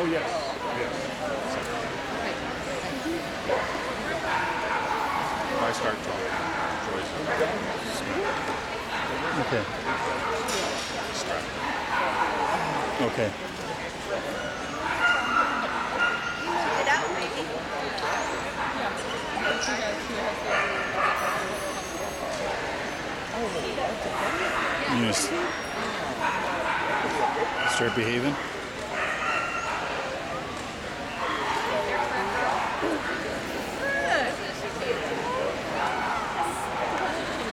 Oh, yes. Yes. If I start talking, Joyce will Okay. distract. Okay. Get out, baby. You just start behaving.